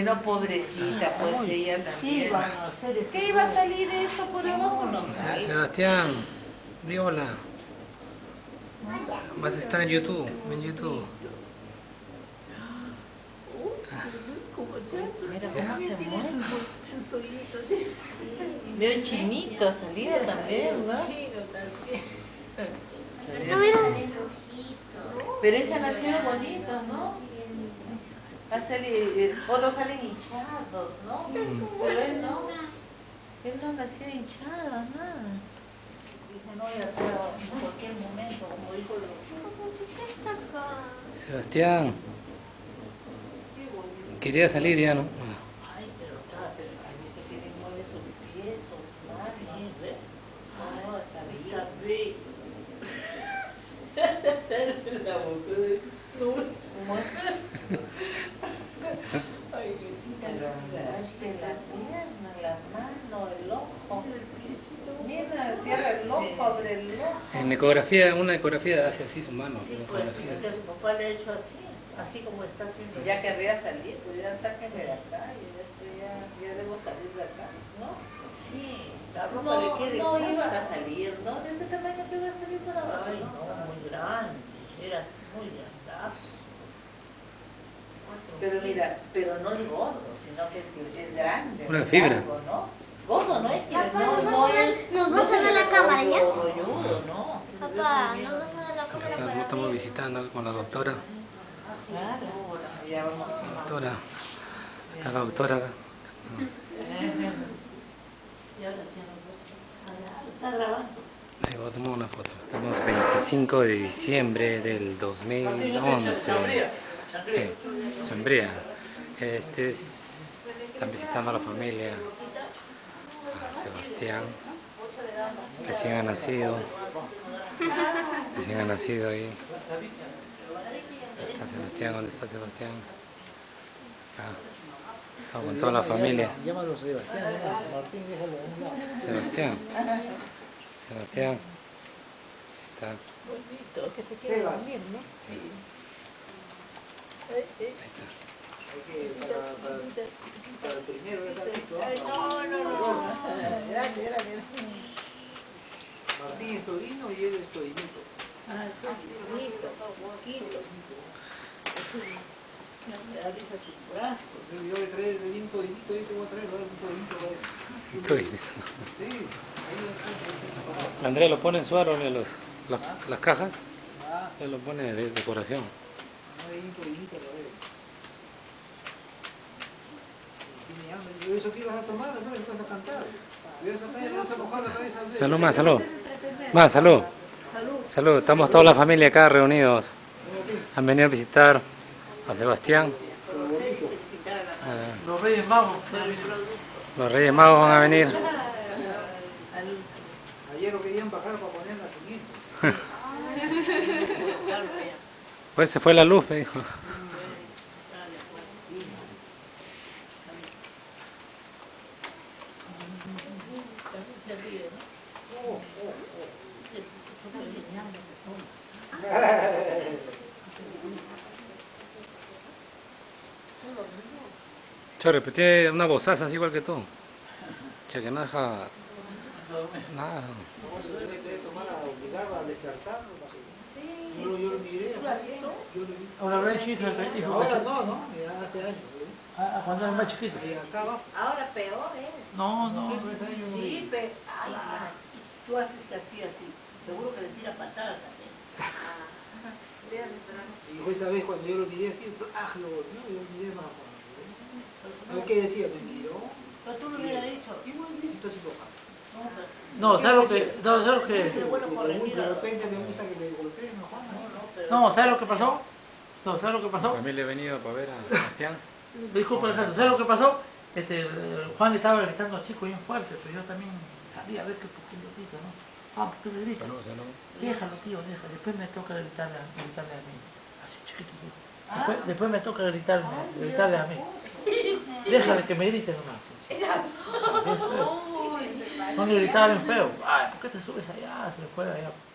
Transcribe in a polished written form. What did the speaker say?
No, pobrecita, pues ella también. Van a hacer ¿Qué iba a salir eso por abajo? No sé. Sebastián, di hola. Vas a estar en YouTube, Mira cómo se mueve. sus ojitos. Veo chinito salido también, ¿no? Chino también. Pero este nacido bonito, ¿no? Otros salen hinchados, ¿no? Pero él no. Él no nació hinchado, nada. Dice, no, ya está en cualquier momento, como dijo el doctor. Sebastián, quería salir ya, ¿no? Ay, pero viste que le mueve sus pies, sus manos. Sí, ¿ves? No, está bien. Está bello. La boca de... Ay, Pero la pierna, la mano, el ojo. Mira, cierra el ojo, abre el ojo. En ecografía, una ecografía hace así su mano. sí, pues dice que a su papá le ha hecho así como está haciendo. Ya querría salir, pues ya sáquenme de acá, ya debo salir de acá, ¿no? Sí, la ropa No, le queda no exacta. iba a salir, ¿no? De ese tamaño que iba a salir para abajo. Ay, no, muy grande, era muy grandazo. Pero mira, pero no es gordo, sino que es grande. Una es fibra. largo, ¿no? Gordo no es que Papá, no es. ¿nos no vas a se dar le la ve cámara ya? rolludo, ¿no? Papá, ¿nos vas a dar la cámara para Estamos ver? visitando con la doctora. Claro, ya vamos a Doctora, acá la doctora. Y ahora sí nosotros. Está grabando. Sí, voy a tomar una foto. Estamos 25 de diciembre del 2011. Sí, Chambría. Están visitando a la familia. A Sebastián, recién ha nacido. Recién ha nacido ahí. ¿Dónde está Sebastián? ¿Dónde está Sebastián? Acá con toda la familia. Llámalo Sebastián, Martín, déjalo a un lado. Sebastián. Sebastián. Está. Bonito, que se quiere Sebas. dormir, ¿no? Sí. Hay que, para el primero, ya está listo. Ay, no. Grande. Martín es torino y él es torinito. Ah, bonito, poquito. Me da risa sus brazos. Yo voy a traer un torinito, yo te voy a traer un torinito para él. Estoy. Sí, ahí Andrea lo pone en su árbol, las cajas. Él lo pone de decoración. hay un torinito para él. Tiene hambre. Yo eso que ibas a tomar, no le vas a cantar. Ya vas a mojar la cabeza. Salud más, salud. Más, salud. Salud. Estamos toda la familia acá reunidos. Han venido a visitar a Sebastián. Los Reyes Magos. Los Reyes Magos van a venir. Ayer lo querían bajar para poner la siguiente. Pues se fue la luz, me dijo. Chore, pero tiene una vozaza así igual que tú. Che, que no deja nada. No, eso debe tomar a obligarlo a despertarlo. Yo lo miré. Ahora ve chico, hijo. Ahora no, ya hace años. Cuando es más chiquito. Y acá abajo. Ahora peor es. No. Ese año no vi. Sí, pero tú haces así. Seguro que le tira patadas también. Y fue esa vez cuando yo lo miré así, lo volvió y yo lo miré más. A ver qué decía, me miró. Pero tú lo hubieras dicho. Y vos dices, esto es loca. No, ¿sabes lo que? De repente me gusta que le golpeen a Juan. No, ¿sabes lo que pasó? No, ¿sabes lo que La pasó? familia ha venido para ver a Sebastián. Disculpa, Alejandro, ¿sabes lo que pasó? Juan le estaba gritando al chico bien fuerte, pero yo también sabía a ver qué poquito, ¿no? Ah, ¿por qué le grita? Salud. Déjalo, tío, déjalo. Después me toca gritarle a mí. Así chiquitito. Después me toca gritarle a mí. Déjale que me grite nomás. No le gritaba bien feo. Ay, ¿por qué te subes allá? Se le fue allá.